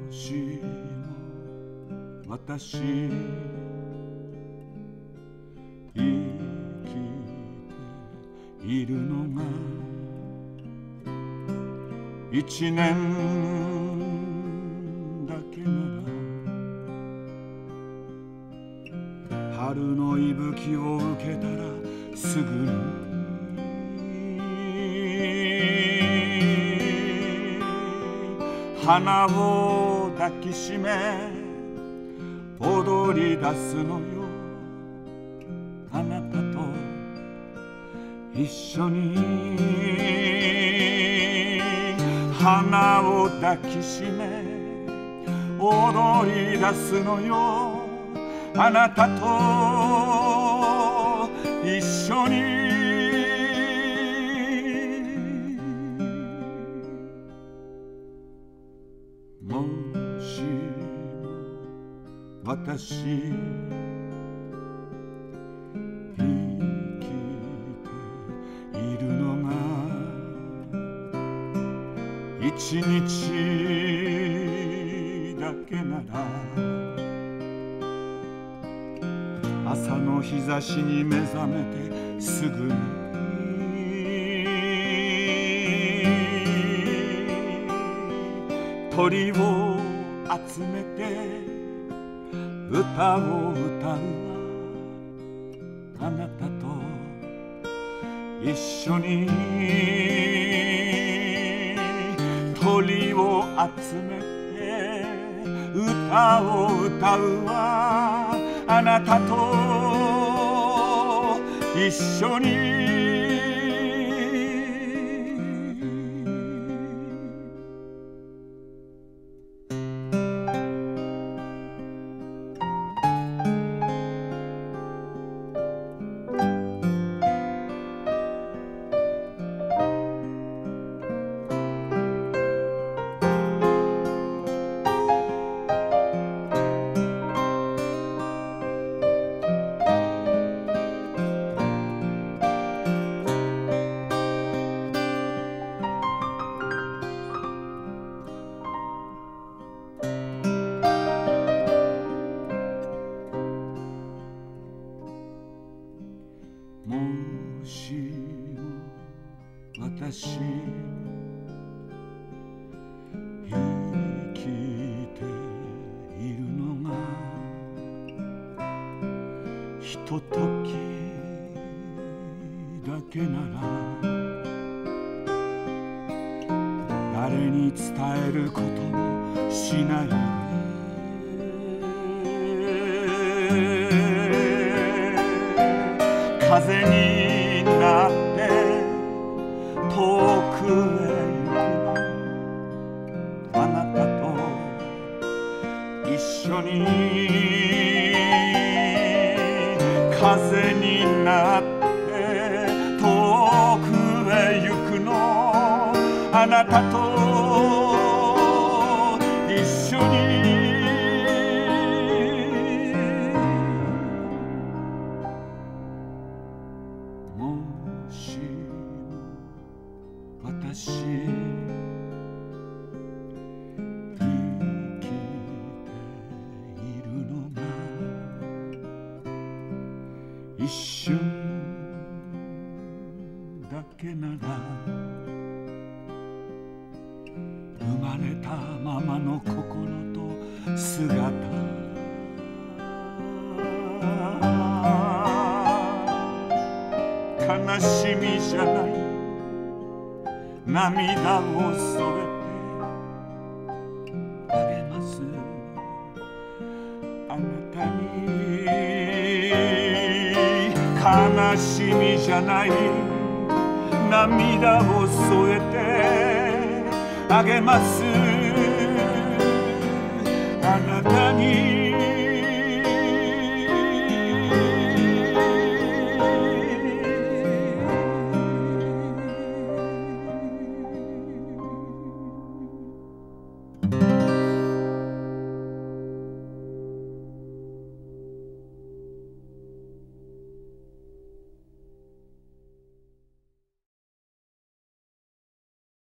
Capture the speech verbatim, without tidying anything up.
しも私生きているのが一年だけなら春の息吹を受けたらすぐに花を抱きしめ踊り出すのよ。あなたと一緒に花を抱きしめ踊り出すのよ。あなたと一緒にもしも私生きているのが一日だけなら朝の日差しに目覚めてすぐに鳥を集めて歌を歌うわ。あなたと一緒に鳥を集めて歌を歌うわ。あなたと一緒にもしも私生きているのがひとときだけなら誰に伝えることもしないで風になって遠くへ行くの。あなたと一緒に風になって遠くへ行くの。あなたと一緒にもしも私生きているのが一瞬だけなら生まれたままの心と姿悲しみじゃない涙を添えてあげます。あなたに悲しみじゃない涙を添えてあげます。